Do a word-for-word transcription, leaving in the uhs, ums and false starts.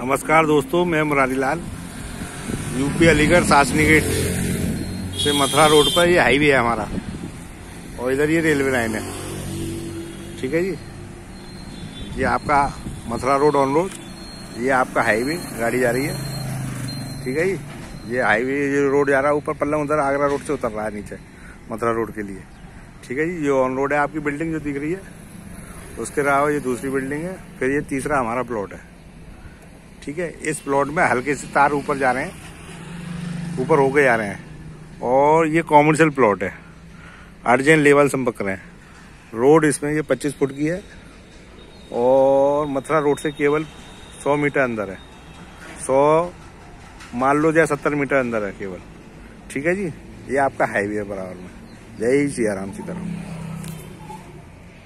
नमस्कार दोस्तों, मैं मुरारी लाल, यूपी अलीगढ़ शासनी गेट से मथुरा रोड पर ये हाईवे है हमारा, और इधर ये रेलवे लाइन है। ठीक है जी, ये आपका मथुरा रोड ऑन रोड, ये आपका हाईवे गाड़ी जा रही है। ठीक है जी, ये हाईवे ये रोड जा रहा है ऊपर पल्लम, उधर आगरा रोड से उतर रहा है नीचे मथुरा रोड के लिए। ठीक है जी, ये ऑन रोड है। आपकी बिल्डिंग जो दिख रही है उसके अलावा ये दूसरी बिल्डिंग है, फिर ये तीसरा हमारा प्लॉट है। ठीक है, इस प्लॉट में हल्के से तार ऊपर जा रहे हैं, ऊपर होके जा रहे हैं, और ये कॉमर्शियल प्लॉट है। अर्जेंट लेवल संपर्क करें। रोड इसमें ये पच्चीस फुट की है और मथुरा रोड से केवल सौ मीटर अंदर है, सौ मान लो या सत्तर मीटर अंदर है केवल। ठीक है जी, ये आपका हाईवे है बराबर में। जय श्री राम, सीताराम।